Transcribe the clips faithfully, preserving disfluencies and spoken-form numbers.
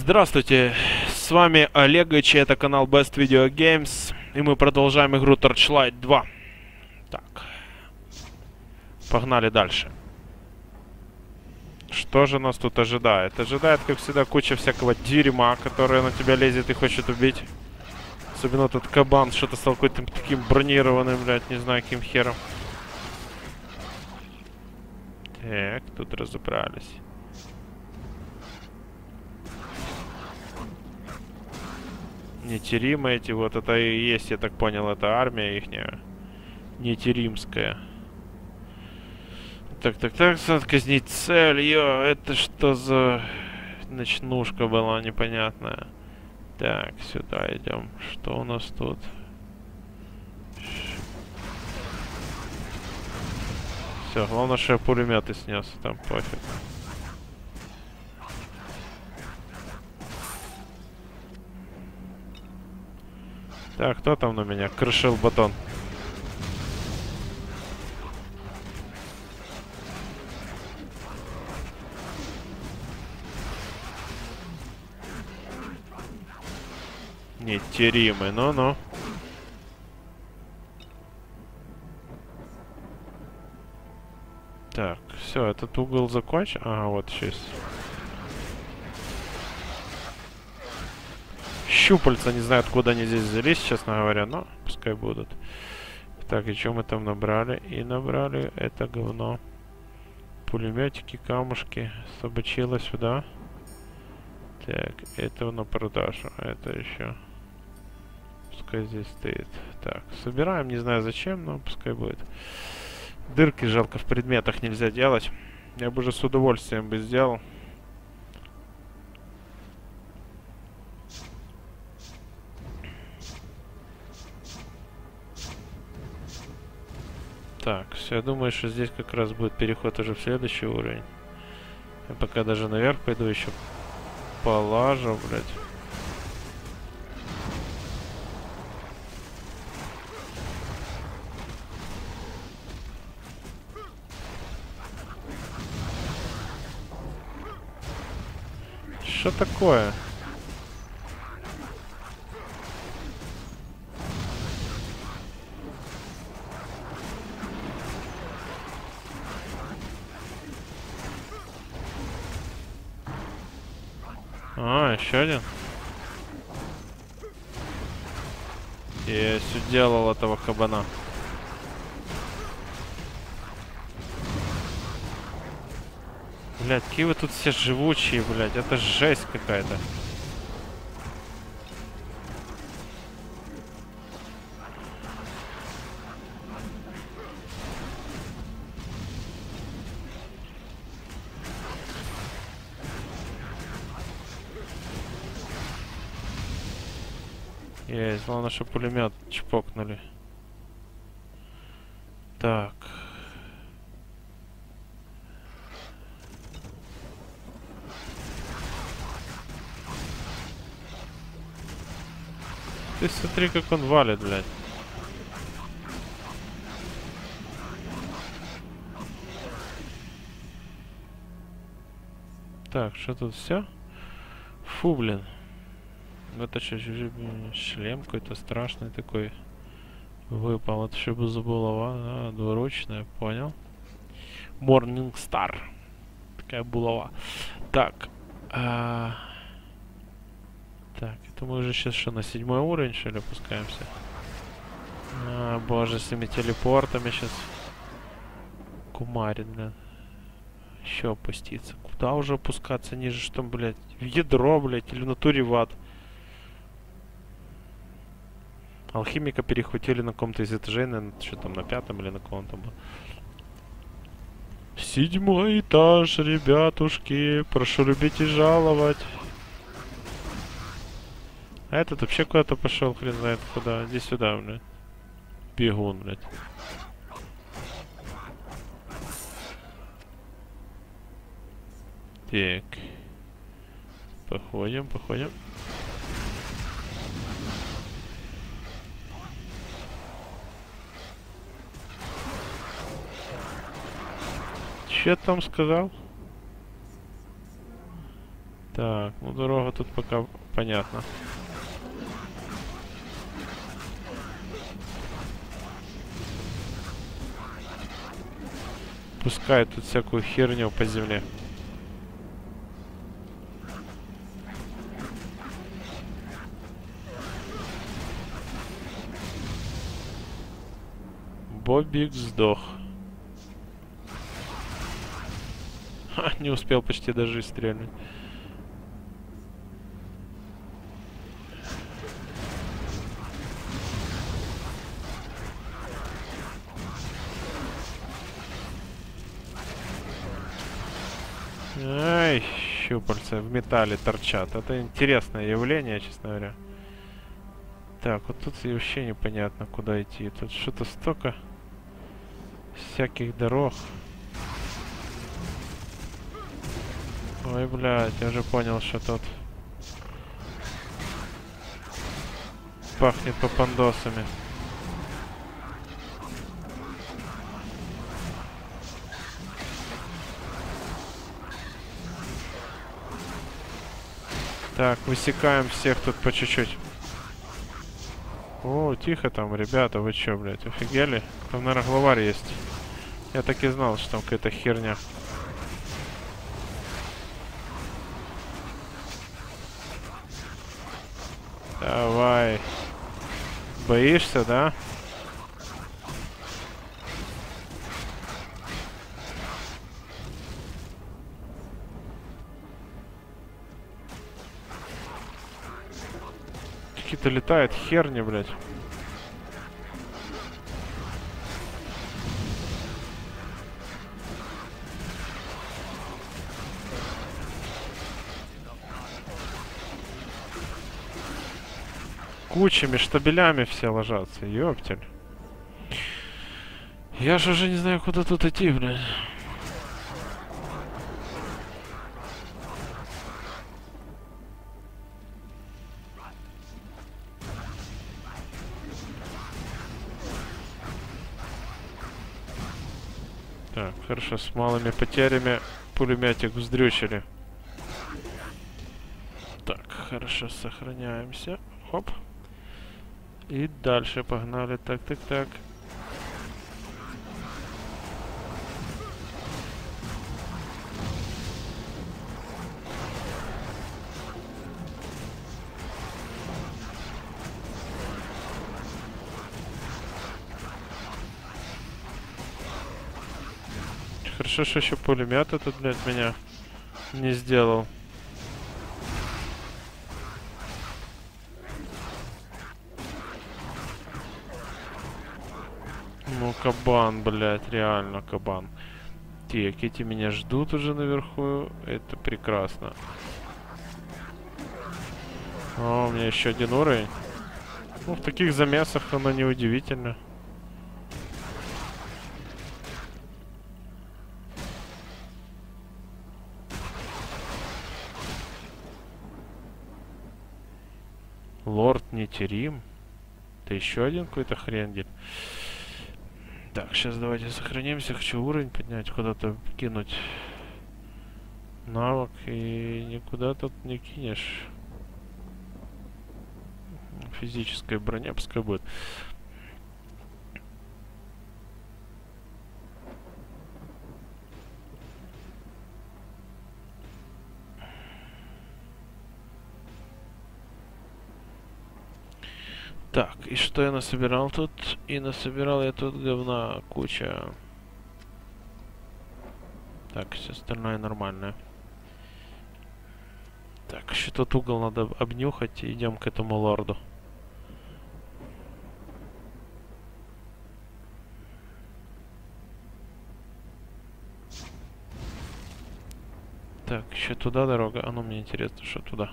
Здравствуйте, с вами Олегович, это канал Best Video Games, и мы продолжаем игру Torchlight два. Так, погнали дальше. Что же нас тут ожидает? Ожидает, как всегда, куча всякого дерьма, которое на тебя лезет и хочет убить. Особенно этот кабан, что-то стал какой-то таким бронированным, блядь, не знаю, каким хером. Так, тут разобрались. Нетеримы эти, вот это и есть, я так понял, это армия ихняя. Нетеримская. Так, так, так, надо казнить цель, ё, это что за ночнушка была непонятная. Так, сюда идем. Что у нас тут? Все, главное, что я пулеметы снес, там пофиг. Так, кто там на меня? Крышил батон. Нетеримый, ну-ну. Так, все, этот угол закончен. Ага, вот сейчас. Щупальца, не знаю, откуда они здесь взялись, честно говоря, но пускай будут. Так, и что мы там набрали? И набрали это говно. Пулеметики, камушки. Собачило сюда. Так, это на продажу. Это еще. Пускай здесь стоит. Так, собираем, не знаю зачем, но пускай будет. Дырки жалко в предметах нельзя делать. Я бы уже с удовольствием бы сделал. Так, все, я думаю, что здесь как раз будет переход уже в следующий уровень. Я пока даже наверх пойду еще полажу, блядь. Что такое? А, еще один. Я все делал этого кабана. Блядь, какие вы тут все живучие, блядь. Это жесть какая-то. Есть, главное, что пулемет чпокнули. Так. Ты смотри, как он валит, блядь. Так, что тут все? Фу, блин. Это что, шлем какой-то страшный такой выпал. Это что за булава? А, двуручная, понял. Morning Star. Такая булава. Так. А... Так, это мы уже сейчас что, на седьмой уровень, что ли, опускаемся? А, боже, с этими телепортами сейчас кумарит, блядь. Еще опуститься. Куда уже опускаться ниже, что, блядь? В ядро, блядь, или в натуре в ад? Алхимика перехватили на каком-то из этажей, наверное, что там, на пятом или на каком-то был. Седьмой этаж, ребятушки, прошу любить и жаловать. А этот вообще куда-то пошел, хрен знает куда. Иди сюда, блядь. Бегун, блядь. Так. Походим, походим. Че там сказал? Так, ну дорога тут пока понятно. Пускай тут всякую херню по земле. Бобик сдох. Ха, не успел почти даже стрельнуть. Ай, щупальца в металле торчат. Это интересное явление, честно говоря. Так, вот тут и вообще непонятно, куда идти. Тут что-то столько всяких дорог. Ой, блядь, я уже понял, что тут пахнет попандосами. Так, высекаем всех тут по чуть-чуть. О, тихо там, ребята, вы чё, блядь, офигели? Там, наверное, главарь есть. Я так и знал, что там какая-то херня. Давай. Боишься, да? Какие-то летают херни, блядь. Кучами, штабелями все ложатся, ёптель. Я же уже не знаю, куда тут идти, блядь. Так, хорошо, с малыми потерями пулеметик вздрючили. Так, хорошо, сохраняемся. Хоп. И дальше погнали. Так, так, так. Хорошо, что еще пулемета тут, блядь, меня не сделал. Ну, кабан, блядь, реально кабан. Так, эти меня ждут уже наверху. Это прекрасно. О, у меня еще один уровень. Ну, в таких замесах оно не удивительно. Лорд Нетерим. Это еще один какой-то хрендель. Так, сейчас давайте сохранимся. Хочу уровень поднять, куда-то кинуть навык. И никуда тут не кинешь. Физическая броня пускай будет. Так, и что я насобирал тут? И насобирал я тут говна куча. Так, все остальное нормально. Так, еще тот угол надо обнюхать и идем к этому лорду. Так, еще туда дорога. А ну, мне интересно, что туда.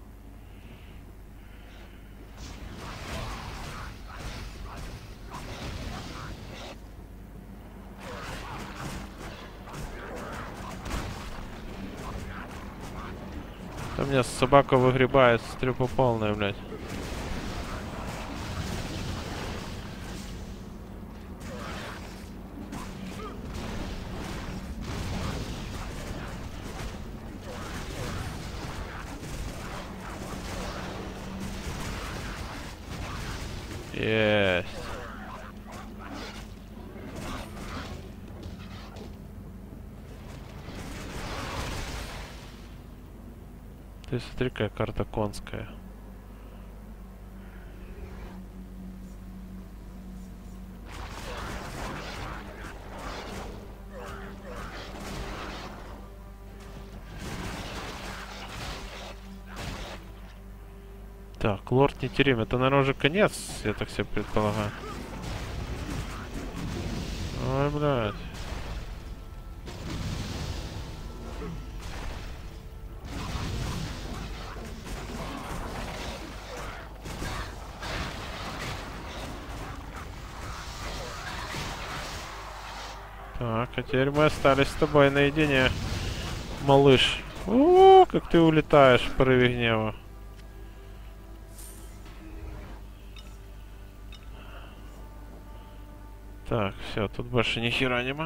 Там меня собака выгребает, стрёпа полная, блядь. Есть. Ты смотри, какая карта конская. Так, лорд Нетерим, это, наверное, уже конец, я так себе предполагаю. Ой, блядь. Так, а теперь мы остались с тобой наедине, малыш. О, как ты улетаешь в порыве гнева. Так, все, тут больше ни хера нема.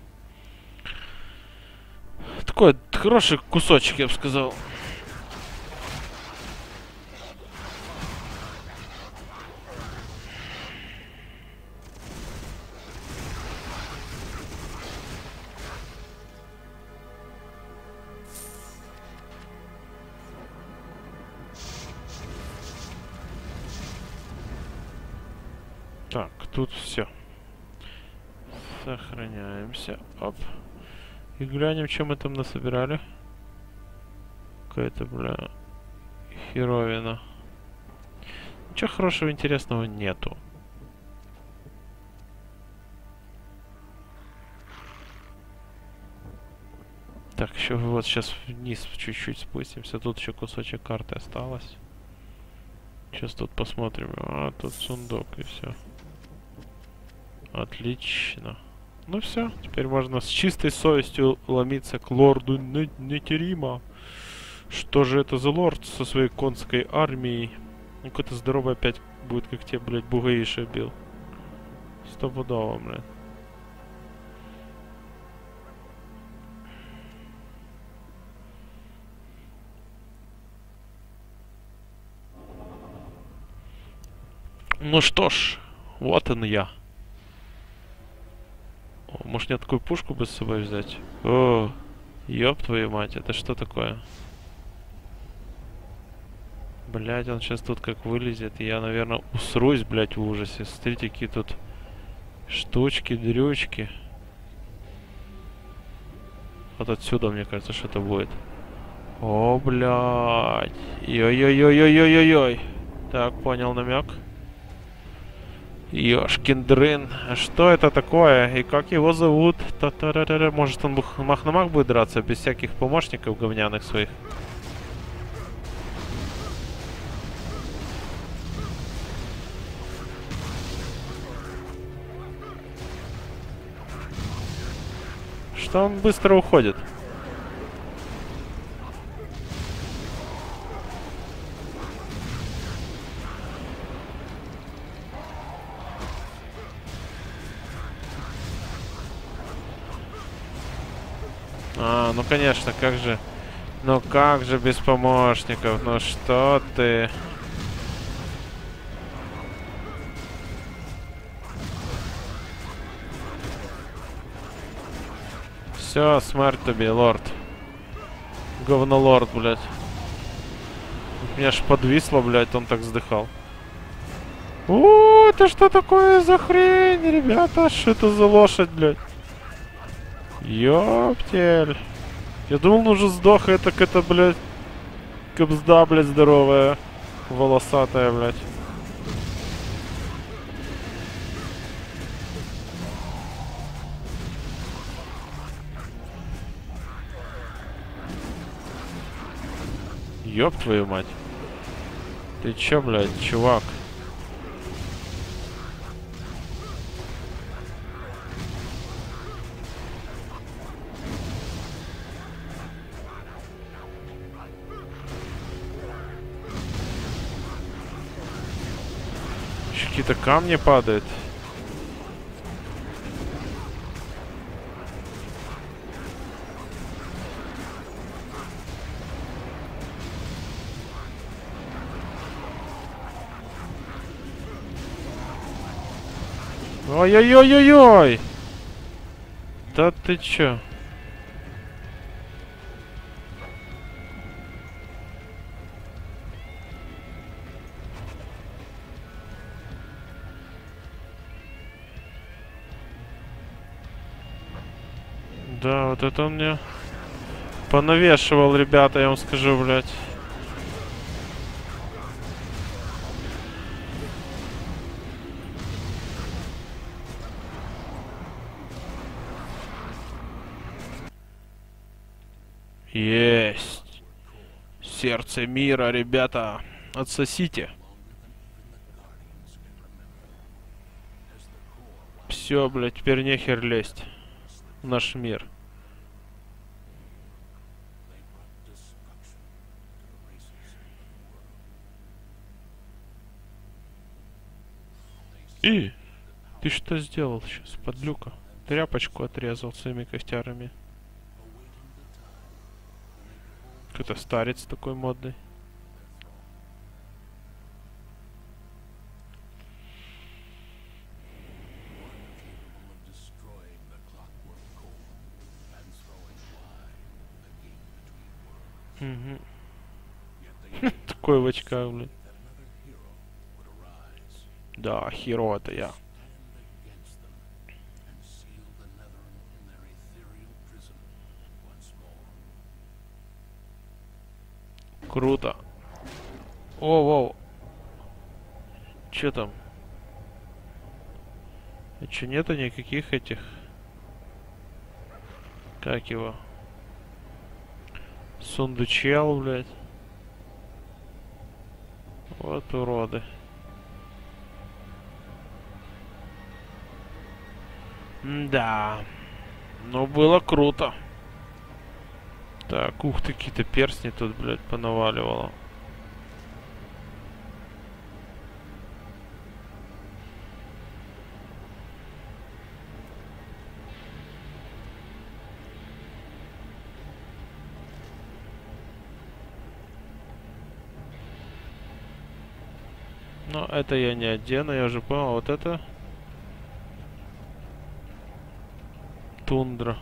Такой хороший кусочек, я бы сказал. Так, тут все. Сохраняемся. Оп. И глянем, что мы там насобирали. Какая-то, бля, херовина. Ничего хорошего, интересного нету. Так, еще вот сейчас вниз чуть-чуть спустимся. Тут еще кусочек карты осталось. Сейчас тут посмотрим. А, тут сундук и все. Отлично. Ну все, теперь можно с чистой совестью ломиться к лорду Нетерима. Что же это за лорд со своей конской армией? Ну, какой-то здоровый опять будет, как те, блядь, бугаиша бил. Стопудово, блядь. Ну что ж, вот он я. О, может мне такую пушку бы с собой взять? О, ёб твою мать, это что такое? Блять, он сейчас тут как вылезет, и я, наверное, усрусь, блять, в ужасе. Смотрите, какие тут штучки, дрючки. Вот отсюда, мне кажется, что-то будет. О, блядь. Ой-ой-ой-ой-ой-ой-ой. Так, понял намек. Ёшкин дрын. А что это такое? И как его зовут? Та-та-ра-ра-ра. Может, он мах на мах будет драться без всяких помощников говняных своих? Что он быстро уходит? А, ну конечно, как же... Ну как же без помощников? Ну что ты... Все, смерть тебе, лорд. Говнолорд, блядь. Меня ж подвисло, блядь, он так вздыхал. О, это что такое за хрень, ребята? Что это за лошадь, блядь? Ёптель. Я думал, он уже сдох, это какая-то, блядь, кобзда, блядь, здоровая. Волосатая, блядь. Ёб твою мать. Ты чё, блядь, чувак? Какие-то камни падают. Ой-ой-ой-ой-ой! Да ты чё? Да, вот это он мне понавешивал, ребята, я вам скажу, блядь. Есть. Сердце мира, ребята. Отсосите. Все, блядь, теперь нехер лезть в наш мир. И ты что сделал сейчас, подлюка? Тряпочку отрезал своими когтярами. Какой-то старец такой модный. Угу. Такой в очках, блин. Да, херо это я. Круто. О, воу. Че там? А че нету никаких этих? Как его? Сундучел, блядь. Вот уроды. Да. Ну, было круто. Так, ух ты, какие-то перстни тут, блядь, понаваливало. Но это я не одену, я уже понял. Вот это... Тундра.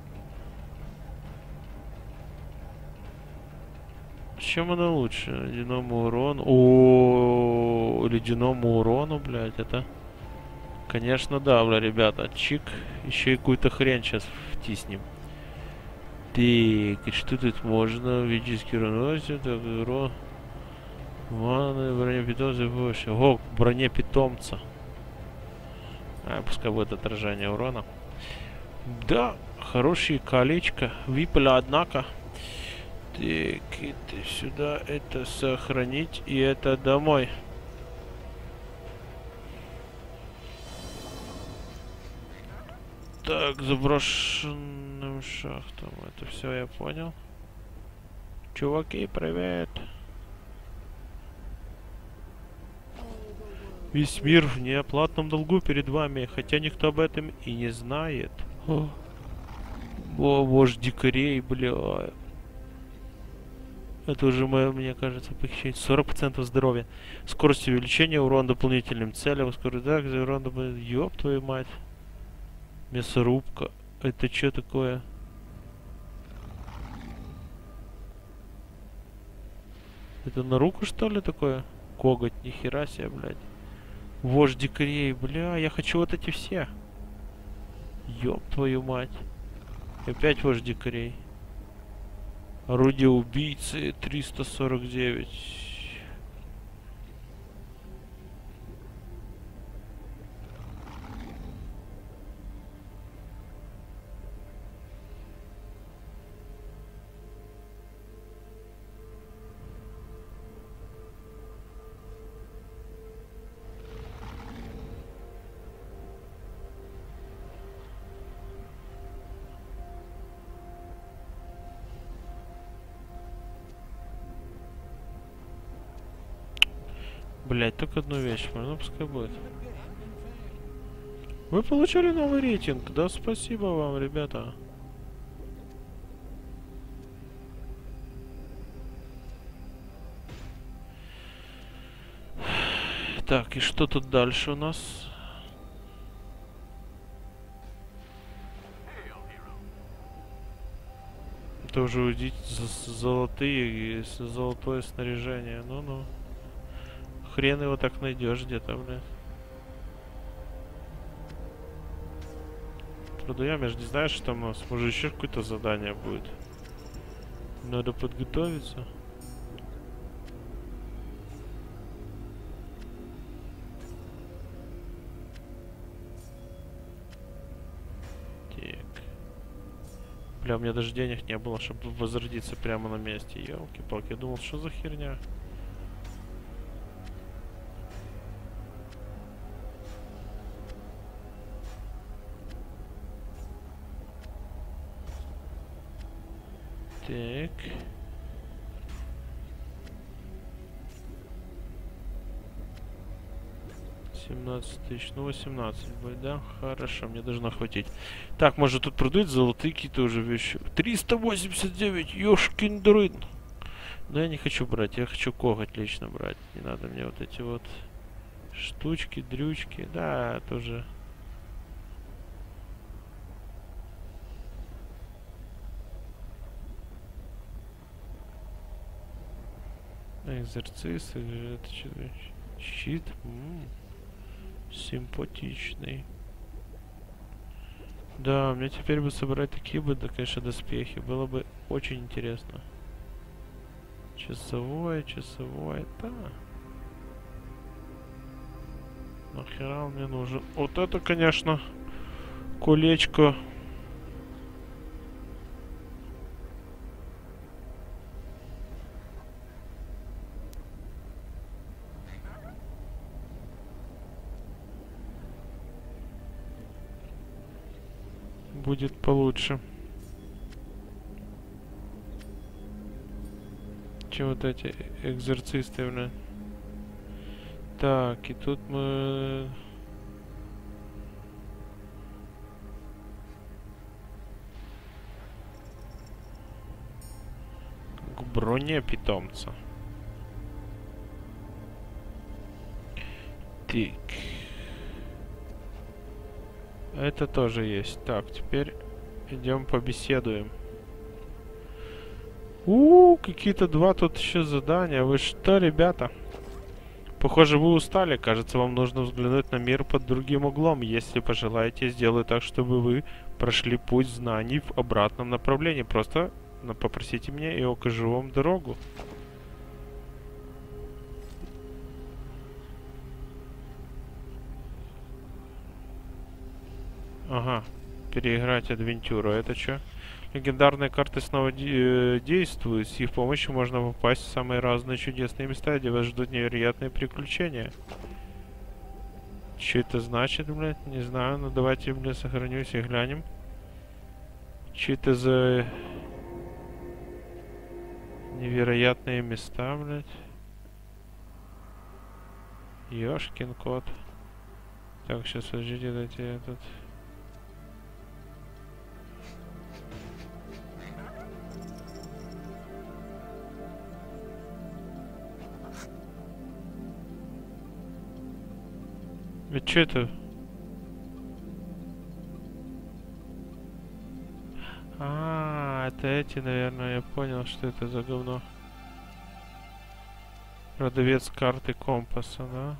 Чем она лучше? Ледяному урону. О, ледяному урону, блядь, это. Конечно, да, бля, ребята. Чик. Еще и какую-то хрень сейчас втиснем. Так, и что тут можно? Физический урон. Так, урон. Ванны, броня питомца больше. Ого, броня питомца. А, пускай будет отражение урона. Да, хорошие колечко. Выпали, однако. Так, это сюда, это сохранить, и это домой. Так, заброшенным шахтам. Это все я понял. Чуваки, привет. Весь мир в неоплатном долгу перед вами, хотя никто об этом и не знает. О, О вождь дикарей, бля. Это уже, мне кажется, похищение. сорок процентов здоровья. Скорость увеличения, урон дополнительным целям. Скорость, да, урон дополнительным. Ёб твою мать. Мясорубка. Это что такое? Это на руку, что ли, такое? Коготь, нихера себе, блядь. Вождь дикарей, бля, я хочу вот эти все. Ёб твою мать. Опять вождь дикарей. Орудие убийцы триста сорок девять. Блять, только одну вещь, ну пускай будет. Вы получили новый рейтинг, да, спасибо вам, ребята. Так, и что тут дальше у нас? Тоже удить золотые и золотое снаряжение. Ну-ну. Хрен его так найдешь где-то, блин. Продаем, я же не знаю, что там у нас. Может еще какое-то задание будет. Надо подготовиться. Бля, у меня даже денег не было, чтобы возродиться прямо на месте. Ёлки-палки, я думал, что за херня? Так. семнадцать тысяч, ну восемнадцать будет, да? Хорошо, мне должно хватить. Так, может тут продают золотые какие-то уже вещи. триста восемьдесят девять, ёшкин дрын. Но я не хочу брать, я хочу коготь лично брать. Не надо мне вот эти вот штучки, дрючки. Да, тоже. Экзорцист, это что? Щит. М-м. Симпатичный. Да, мне теперь бы собрать такие бы, да, конечно, доспехи. Было бы очень интересно. Часовое, часовое, да. Нахера он мне нужен? Вот это, конечно, колечко. Будет получше, чем вот эти экзорцисты, блин. Так, и тут мы... К броне питомца. Так. Это тоже есть. Так, теперь идем побеседуем. У, какие-то два тут еще задания. Вы что, ребята? Похоже, вы устали. Кажется, вам нужно взглянуть на мир под другим углом. Если пожелаете, сделаю так, чтобы вы прошли путь знаний в обратном направлении. Просто ну, попросите меня, и я укажу вам дорогу. Ага, переиграть адвентюру. Это что? Легендарные карты снова де действуют. С их помощью можно попасть в самые разные чудесные места, где вас ждут невероятные приключения. Что это значит, блядь? Не знаю, но давайте, блядь, сохранюсь и глянем. Что это за невероятные места, блядь? Ёшкин кот. Так, сейчас, подождите, дайте этот... Ведь что это? А, это эти, наверное, я понял, что это за говно. Продавец карты компаса, да?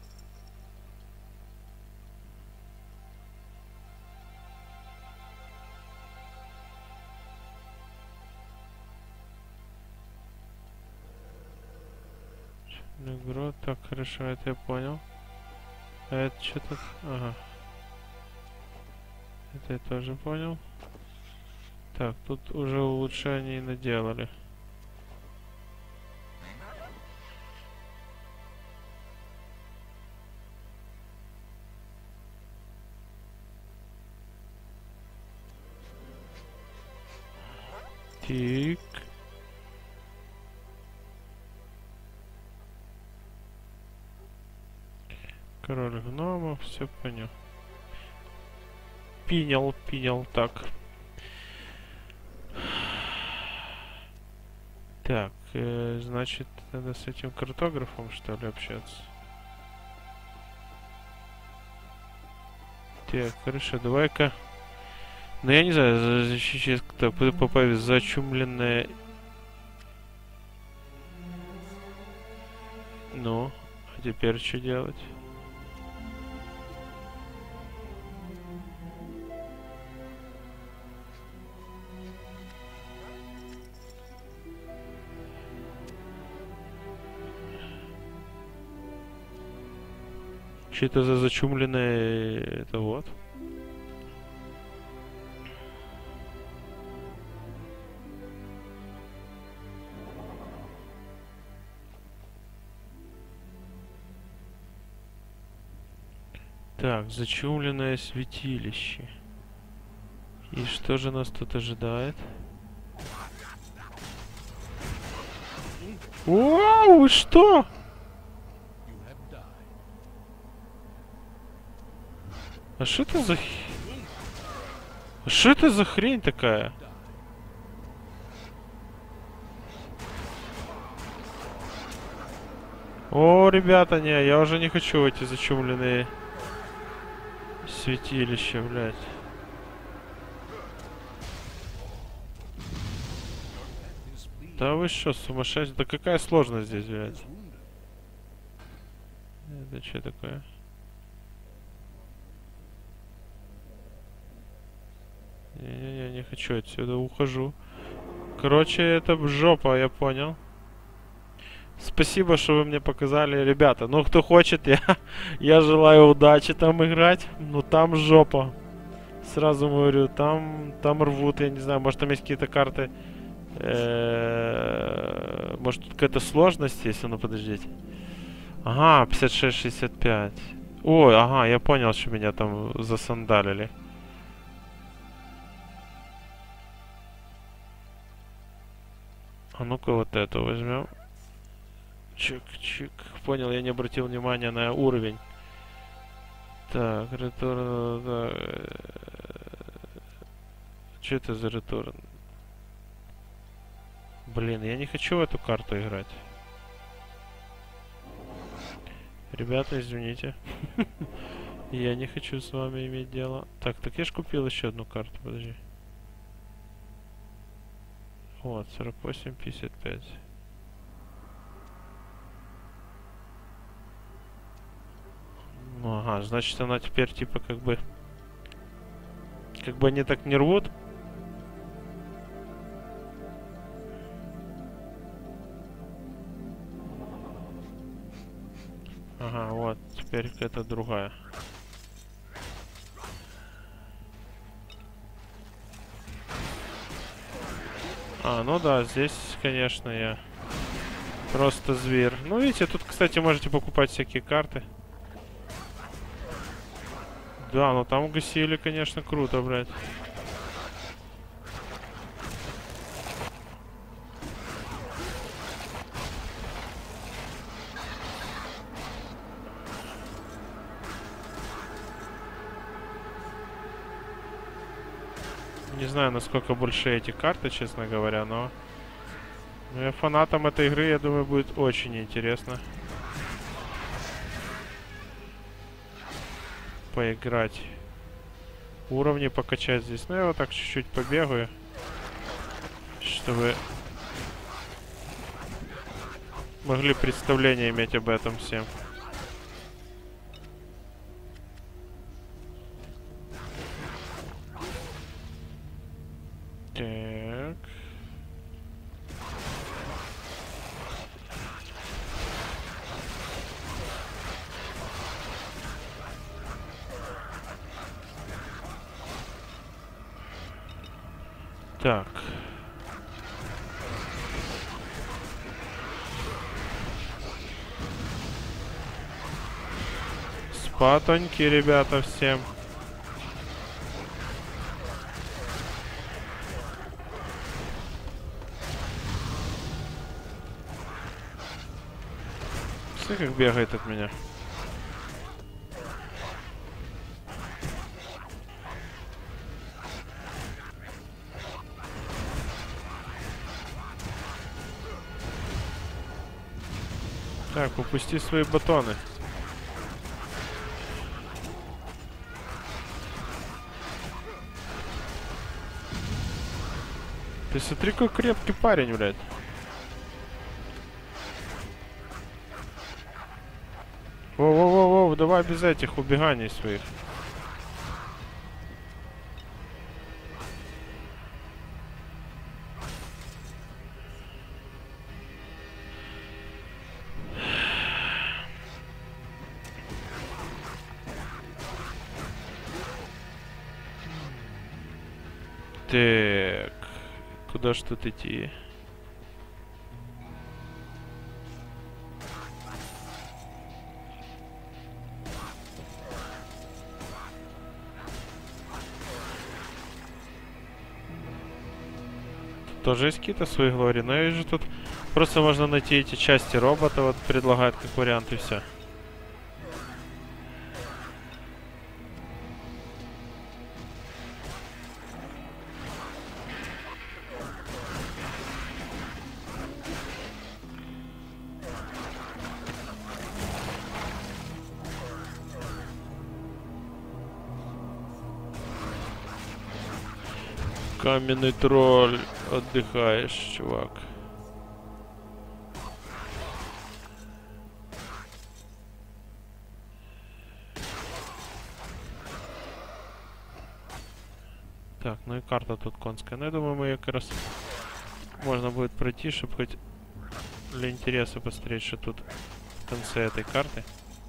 Игру, так, хорошо, это я понял. А это что тут? Ага. Это я тоже понял. Так, тут уже улучшений наделали. Так. Король гномов, все понял. Пинял, пинял, так. Так, э, значит, надо с этим картографом, что ли, общаться. Так, хорошо, давай-ка Ну я не знаю, сейчас кто попасть зачумленная. Ну, а теперь что делать? Что это за зачумленное... Это вот. Так, зачумленное святилище. И что же нас тут ожидает? Вау, вы что? А что это за... А что это за хрень такая? О, ребята, не, я уже не хочу эти зачумленные святилища, блядь. Да вы что, сумасшедший? Да какая сложность здесь, блядь? Это что такое? Не-не-не, не хочу отсюда, ухожу. Короче, это жопа, я понял. Спасибо, что вы мне показали, ребята. Ну, кто хочет, я, я желаю удачи там играть. Ну, там жопа. Сразу говорю, там, там рвут, я не знаю, может там есть какие-то карты. Э-э- может тут какая-то сложность есть? Ну, подождите. Ага, пятьдесят шесть шестьдесят пять. Ой, ага, я понял, что меня там засандалили. А ну-ка вот эту возьмем. Чик-чик. Понял, я не обратил внимания на уровень. Так, ретурн... Да. Что это за ретурн? Блин, я не хочу в эту карту играть. Ребята, извините. Я не хочу с вами иметь дело. Так, так я ж купил еще одну карту, подожди. Вот, сорок восемь пятьдесят пять. Ну, ага, значит она теперь типа как бы... Как бы они так не рвут. Ага, вот, теперь это другая. А, ну да, здесь, конечно, я просто зверь. Ну, видите, тут, кстати, можете покупать всякие карты. Да, ну там гасили, конечно, круто, блядь. Не знаю, насколько больше эти карты, честно говоря, но... но я фанатом этой игры, я думаю, будет очень интересно поиграть. Уровни покачать здесь. Ну, я вот так чуть-чуть побегаю, чтобы могли представление иметь об этом всем. Так. Так. Спатоньки, ребята, всем. Смотри, как бегает от меня. Так, упусти свои батоны. Ты смотри, какой крепкий парень, блядь. Воу-воу-воу, давай без этих убеганий своих. Так, куда ж тут идти? Тут тоже есть какие-то свои глори, но я вижу, тут просто можно найти эти части робота, вот предлагают как вариант и все. Каменный тролль, отдыхаешь, чувак. Так, ну и карта тут конская. Ну, я думаю, мы ее как раз можно будет пройти, чтобы хоть для интереса посмотреть, что тут в конце этой карты.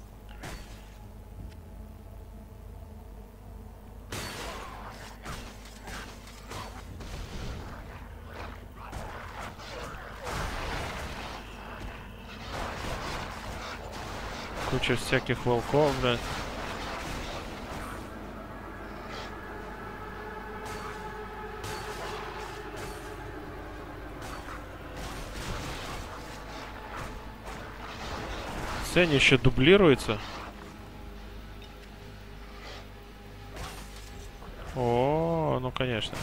Куча всяких волков, блядь. Сцене еще дублируется. О, ну конечно.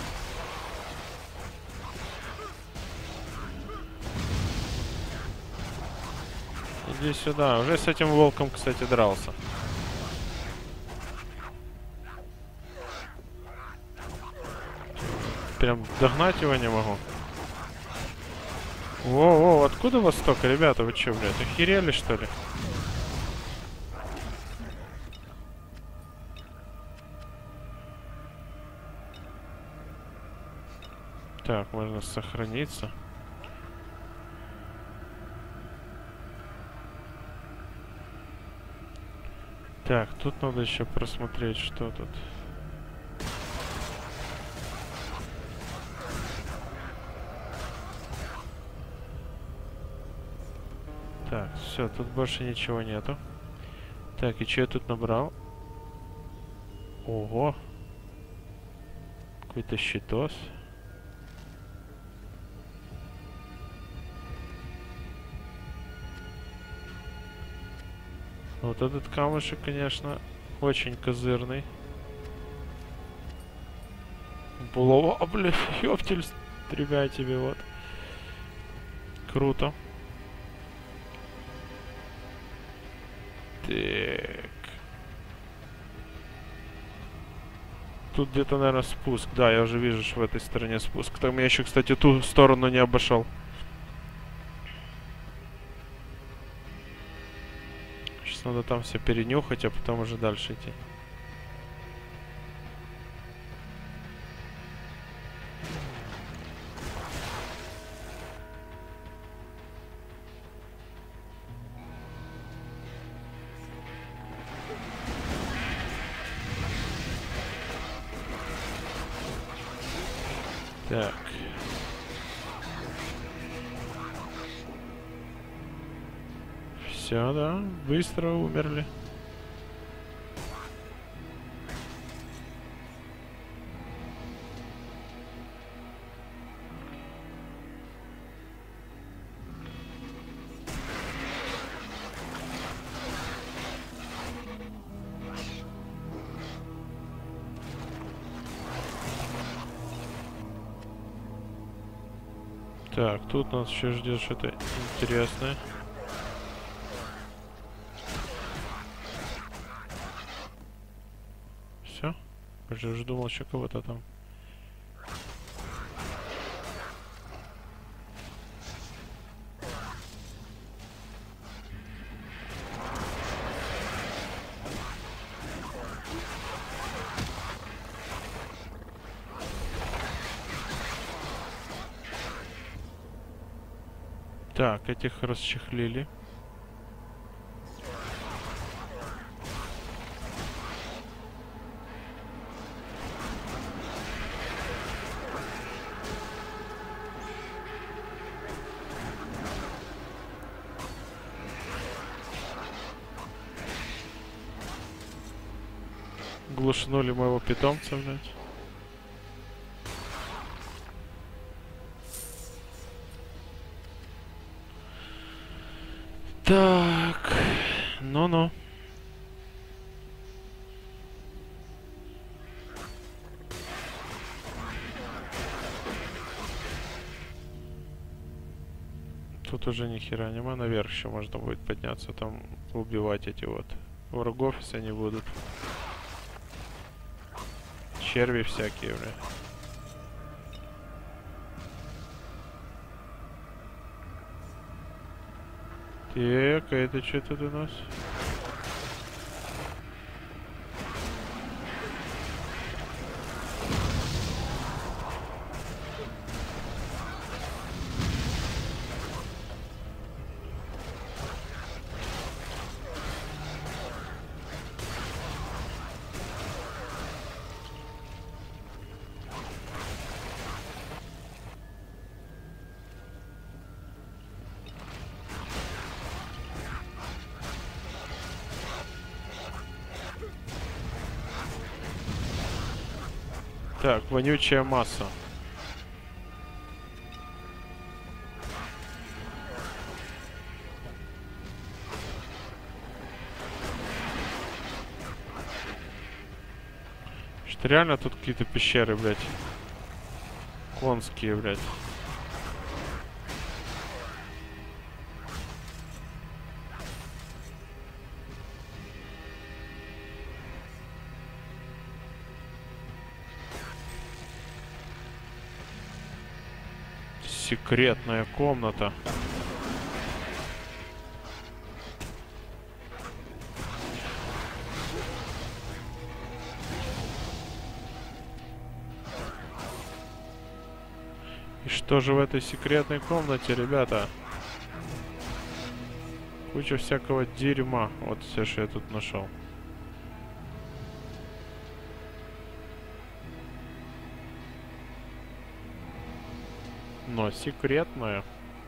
Иди сюда. Уже с этим волком, кстати, дрался. Прям догнать его не могу. Воу-воу, откуда вас столько, ребята? Вы че, блядь, охерели, что ли? Так, можно сохраниться. Так, тут надо еще просмотреть, что тут. Так, все, тут больше ничего нету. Так, и что я тут набрал? Ого. Какой-то щитос. Вот этот камушек, конечно, очень козырный. Булава, блядь, ёптель, стреляй тебе, вот. Круто. Так. Тут где-то, наверное, спуск. Да, я уже вижу, что в этой стороне спуск. Там я еще, кстати, ту сторону не обошел. Сейчас надо там все перенюхать, а потом уже дальше идти. Так. Все, да, быстро умерли. Так, тут нас еще ждет что-то интересное. Все? Я же уже думал, еще кого-то там. Так, этих расчехлили. Глушнули моего питомца, блядь. Так, ну-ну. Тут уже ни хера нема, наверх еще можно будет подняться, там убивать эти вот врагов, если они будут. Черви всякие, бля. Так, а это что тут у нас? Так, вонючая масса. Что реально тут какие-то пещеры, блядь. Конские, блядь. Секретная комната. И что же в этой секретной комнате, ребята? Куча всякого дерьма. Вот все, что я тут нашел. Но секретная.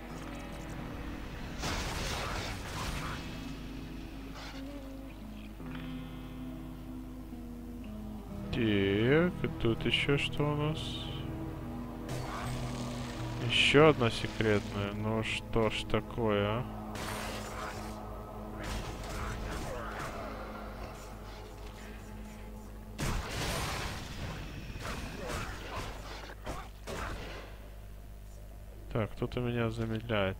Так, и тут еще что у нас? Еще одна секретная. Ну что ж такое, а? Так, кто-то меня замедляет.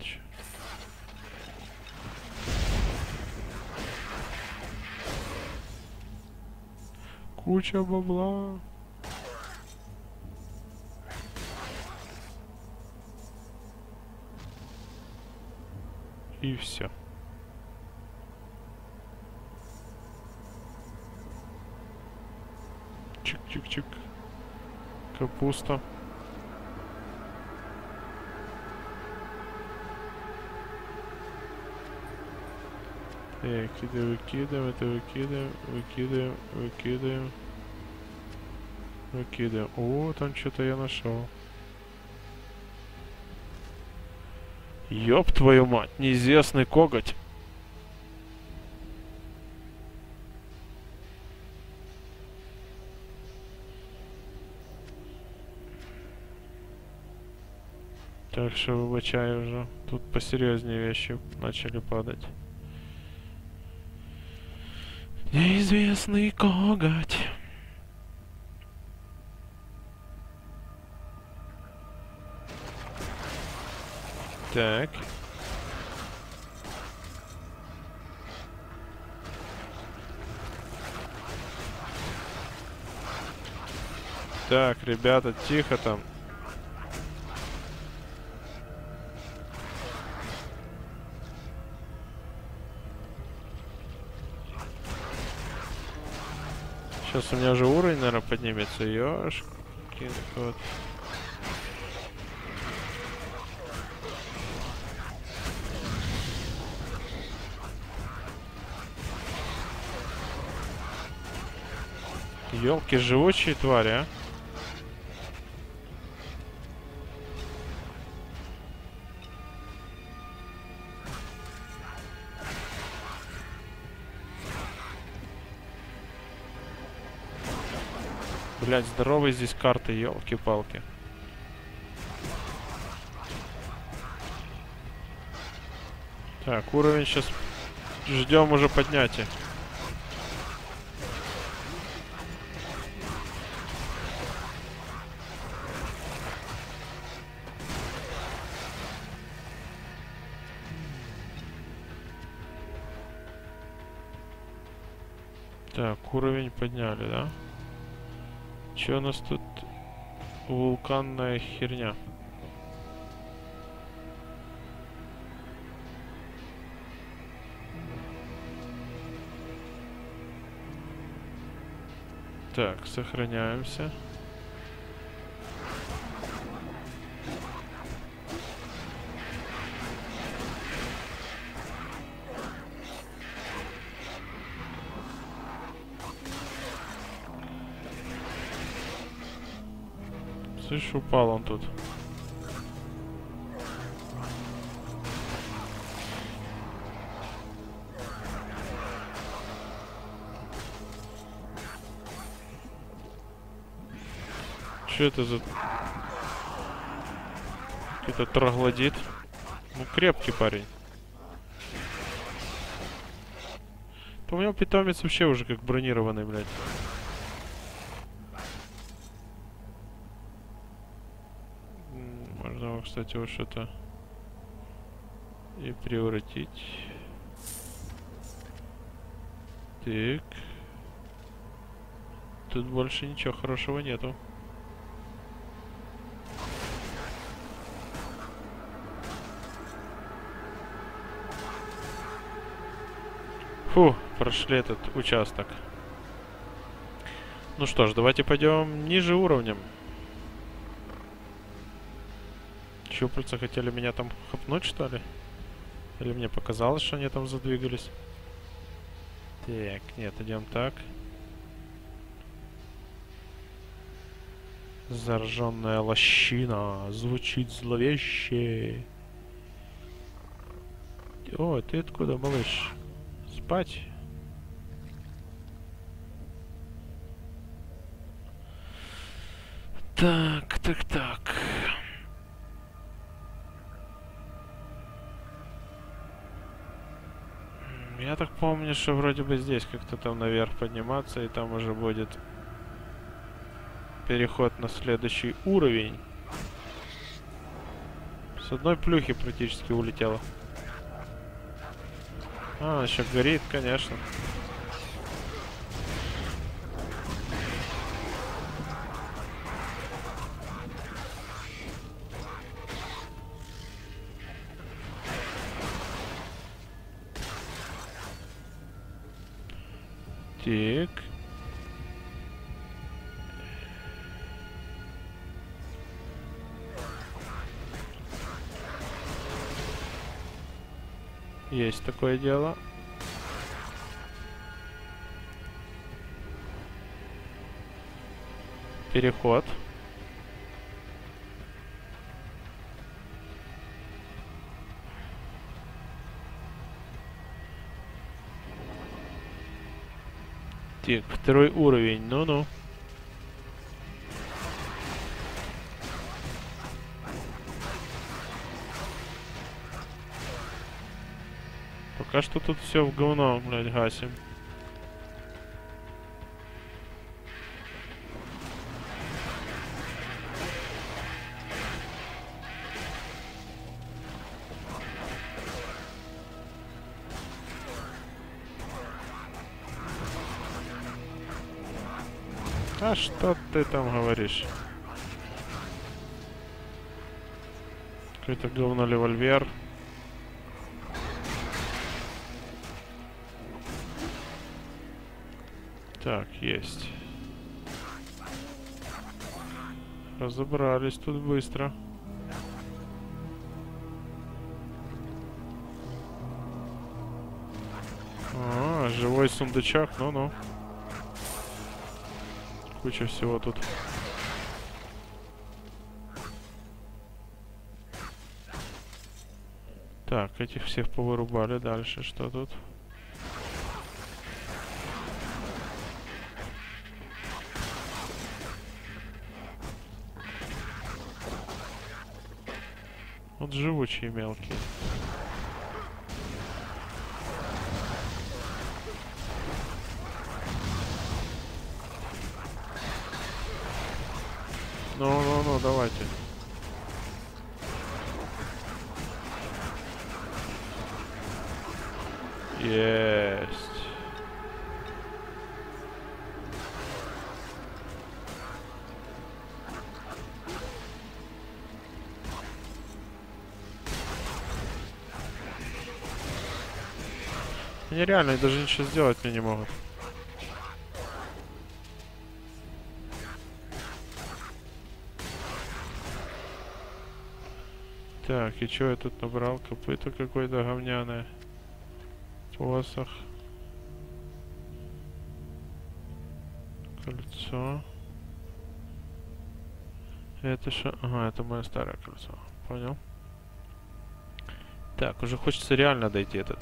Куча бабла. И все. Чик-чик-чик. Капуста. Так, это выкидываем, это выкидываем, выкидываем, выкидываем, выкидываем. О, там что-то я нашел. Ёб твою мать, неизвестный коготь. Так что выбачаю уже. Тут посерьезнее вещи начали падать. Неизвестный коготь. Так. Так, ребята, тихо там. Сейчас у меня же уровень, наверное, поднимется. Ёшки, вот. Ёлки, живучие твари, а. Блять, здоровые здесь карты, ёлки-палки. Так, уровень сейчас ждем уже поднятия. Так, уровень подняли, да? Че у нас тут? Вулканная херня. Так, сохраняемся. Слышь, упал он тут. Что это за... Какой-то троглодит. Ну, крепкий парень. У него питомец вообще уже как бронированный, блядь. Можно его, кстати, вот что-то и превратить. Так. Тут больше ничего хорошего нету. Фу, прошли этот участок. Ну что ж, давайте пойдем ниже уровнем. Щупальца хотели меня там хапнуть, что ли? Или мне показалось, что они там задвигались? Так, нет, идем так. Зараженная лощина. Звучит зловеще. О, ты откуда, малыш? Спать? Так, так, так. Я так помню, что вроде бы здесь как-то там наверх подниматься, и там уже будет переход на следующий уровень. С одной плюхи практически улетела. А, еще горит, конечно. Так. Есть такое дело. Переход. Так, второй уровень, ну-ну. Пока что тут все в говно, блядь, гасим. А что ты там говоришь? Какой-то говно-револьвер. Так, есть. Разобрались тут быстро. А, живой сундучок, ну-ну. Куча всего тут. Так, этих всех повырубали. Дальше что тут? Вот живучие мелкие. Ну-ну-ну, давайте. Есть. Нереально, даже ничего сделать мне не могут. Так, и что я тут набрал? Копыто какое-то говняное. Посох. Кольцо. Это что? Ага, это мое старое кольцо. Понял. Так, уже хочется реально дойти этот.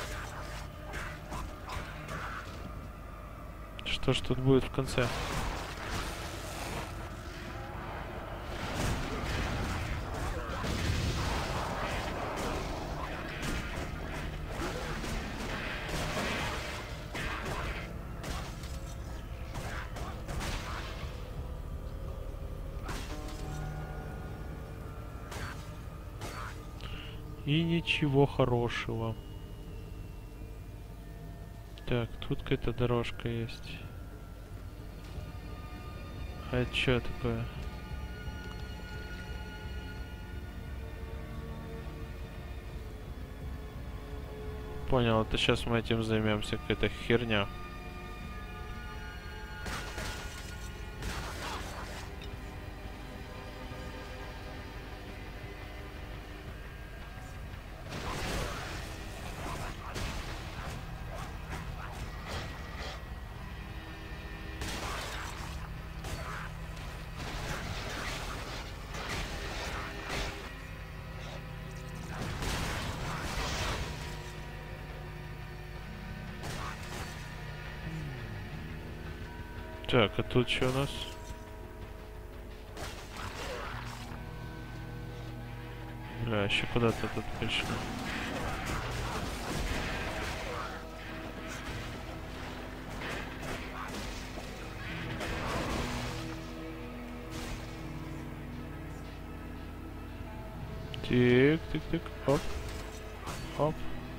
Что ж тут будет в конце? И ничего хорошего. Так, тут какая-то дорожка есть. А это что такое? Понял, это сейчас мы этим займемся, какая-то херня. Так, а тут что у нас? Бля, еще куда-то тут пришли. Тик, тик, тик, оп, оп.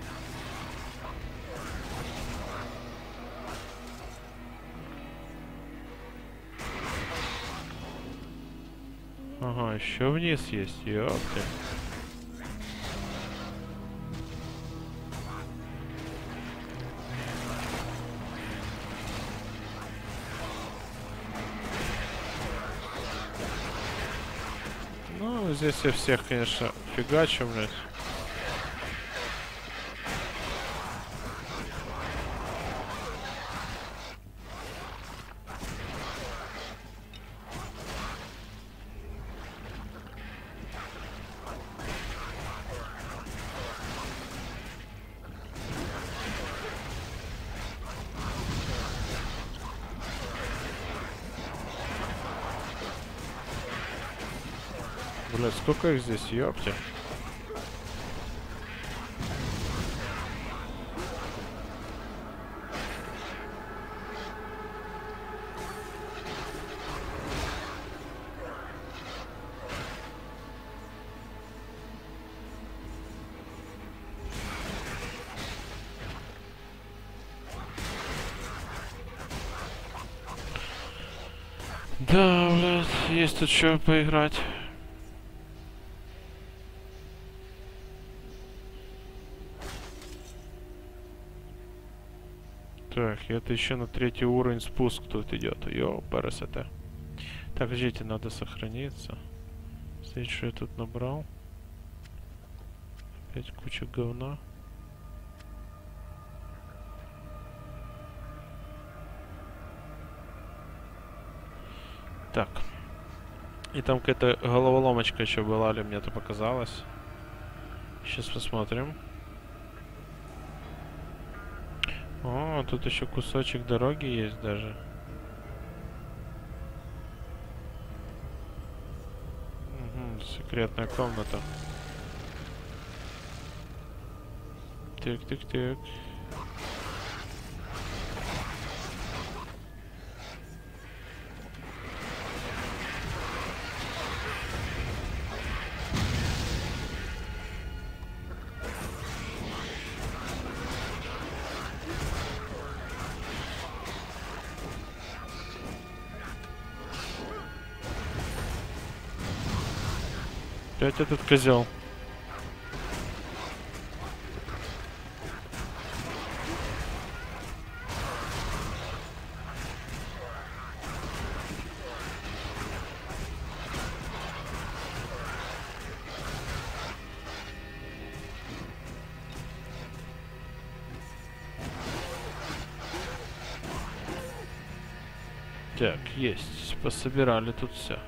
Ага, еще вниз есть, ёпты. Ну, здесь я всех, конечно, фигачу, блядь. Блядь, сколько их здесь, ёпте. Да, блядь, есть тут что поиграть. Так, это еще на третий уровень спуск тут идет. Йо, ПРСТ. Так, ждите, надо сохраниться. Смотрите, что я тут набрал. Опять куча говна. Так. И там какая-то головоломочка еще была, или мне это показалось. Сейчас посмотрим. О, тут еще кусочек дороги есть даже. Угу, секретная комната. Так, так, так. Опять этот козел. Так, есть. Пособирали тут все.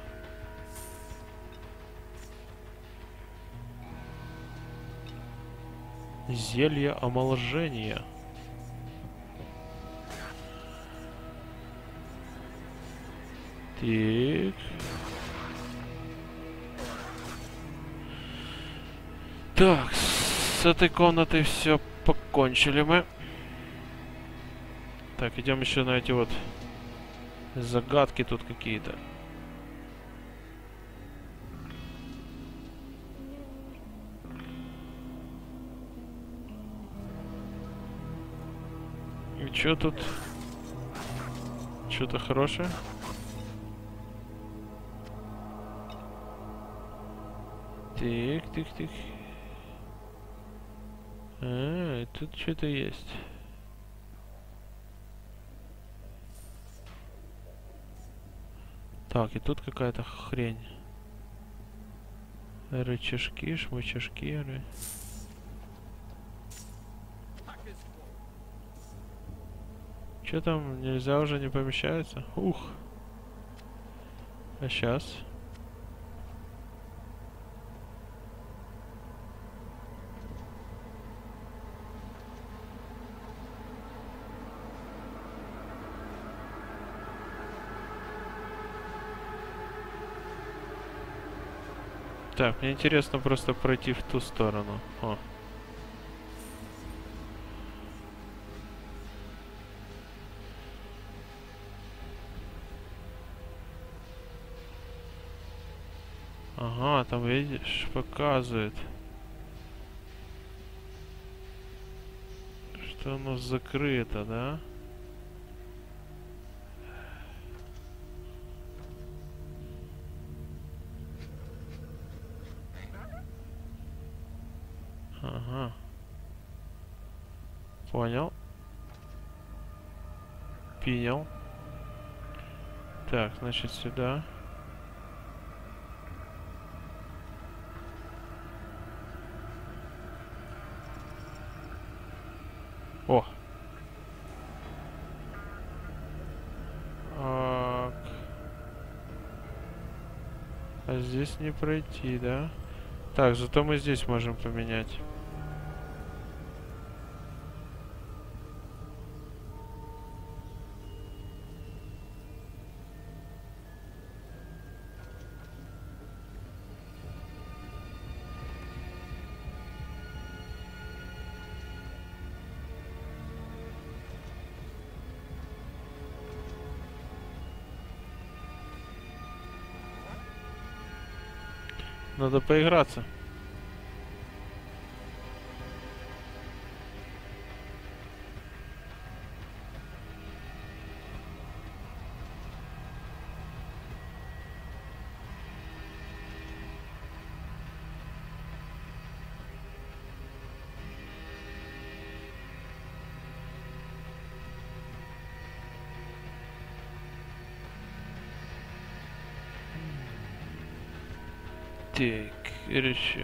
Зелье омоложения. Так. Так, с этой комнатой все покончили мы. Так, идем еще на эти вот загадки тут какие-то. И чё тут? Что-то хорошее? Так, так, так. А, тут что-то есть. Так, и тут какая-то хрень. Рычажки, шмычажки, или... Что там, нельзя уже, не помещается? Ух. А сейчас? Так, мне интересно просто пройти в ту сторону. О. Ага, там видишь, показывает, что оно закрыто, да? Ага. Понял. Принял. Так, значит, сюда. О! Так. А здесь не пройти, да? Так, зато мы здесь можем поменять. Надо поиграться. Так, хорошо.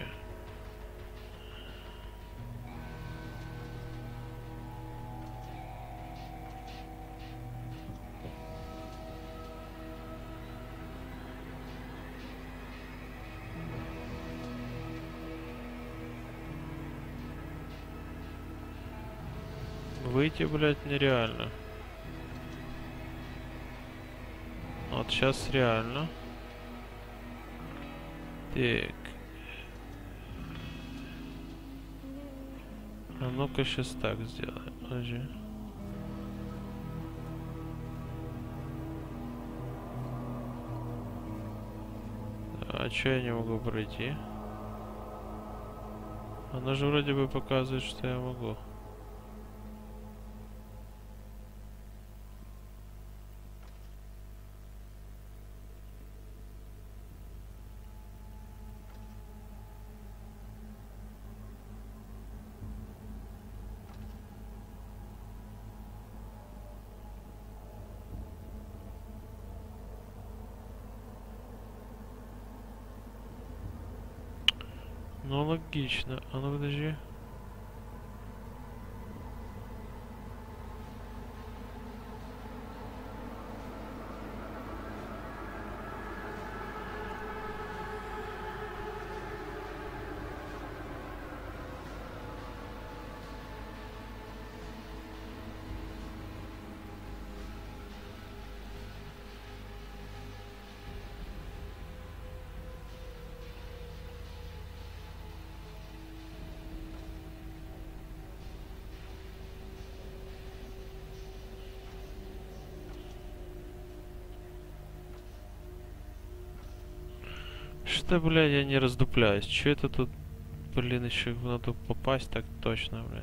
Выйти, блядь, нереально. Вот сейчас реально. Так. А ну-ка сейчас так сделаем. Подожди. А чё я не могу пройти? Она же вроде бы показывает, что я могу. Ну логично. А ну подожди. Что, блядь, я не раздупляюсь. Че это тут, блин, еще надо попасть так точно, блядь.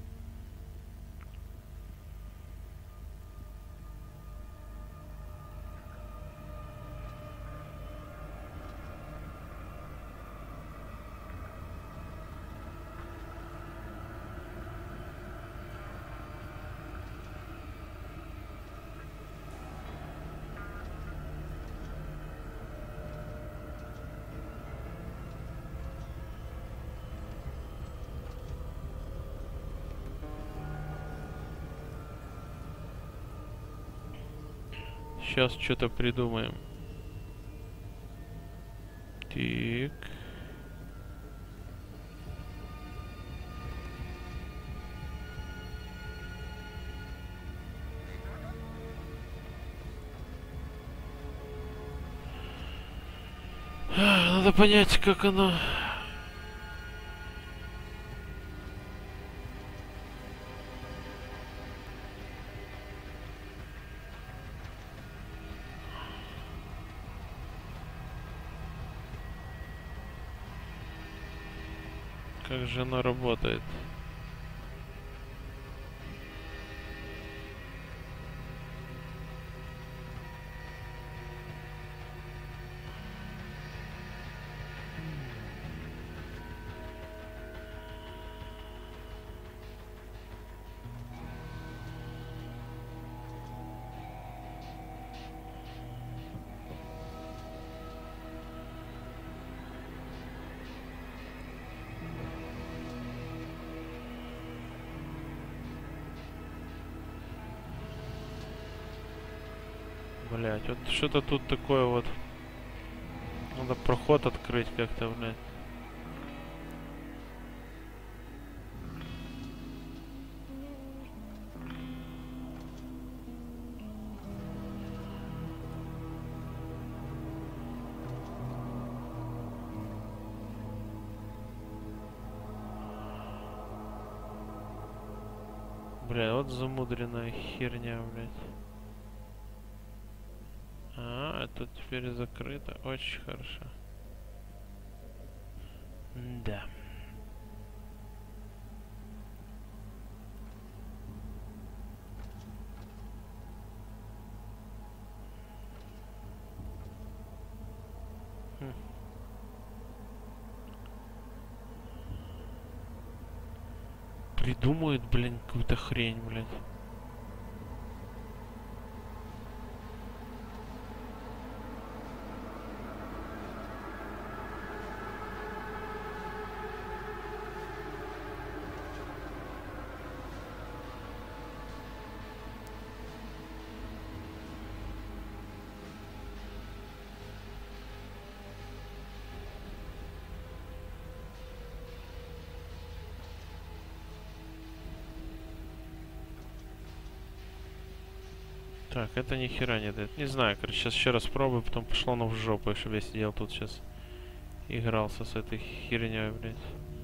Сейчас что-то придумаем. Так. Надо понять, как оно... Как же оно работает? Блять, вот что-то тут такое вот. Надо проход открыть как-то, блядь. Бля, вот замудренная херня, блядь. А, это теперь закрыто. Очень хорошо. Да. Хм. Придумают, блин, какую-то хрень, блядь. Так, это ни хера не дает. Не знаю, короче, сейчас еще раз пробую, потом пошло оно в жопу, чтобы я сидел тут сейчас игрался с этой херней, блядь.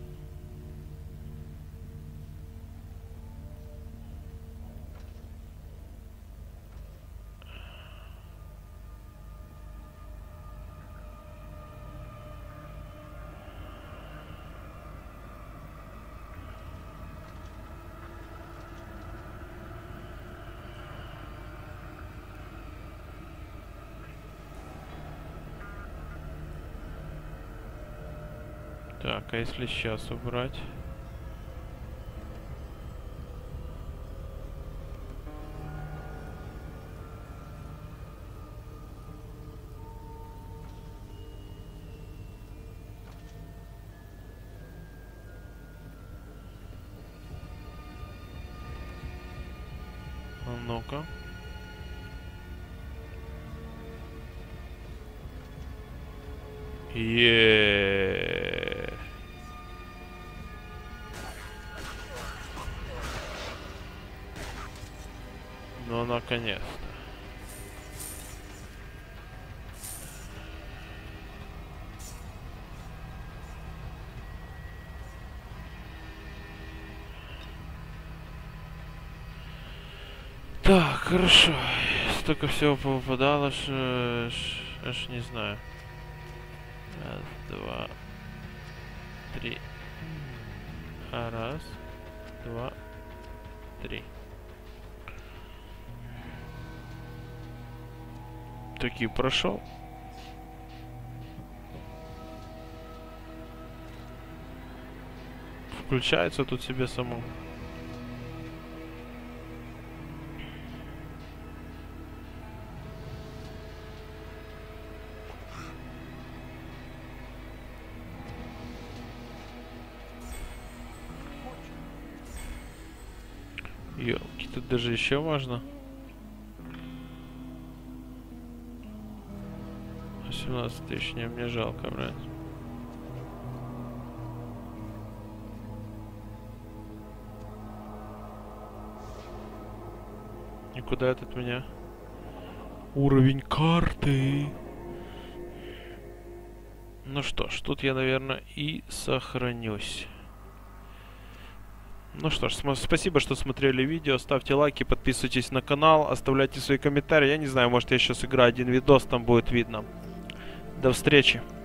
Так, а если сейчас убрать? А ну-ка. Еее. Ну, наконец-то. Так, хорошо. Столько всего попадало, аж, аж, аж не знаю. Раз, два, три. А раз, два, три. Таки прошел. Включается тут себе само. Ёлки, тут даже еще важно. восемнадцать тысяч, не, мне жалко брать. И куда этот меня? Уровень карты. Ну что ж, тут я, наверное, и сохранюсь. Ну что ж, спасибо, что смотрели видео. Ставьте лайки, подписывайтесь на канал, оставляйте свои комментарии. Я не знаю, может я сейчас играю один видос, там будет видно. До встречи.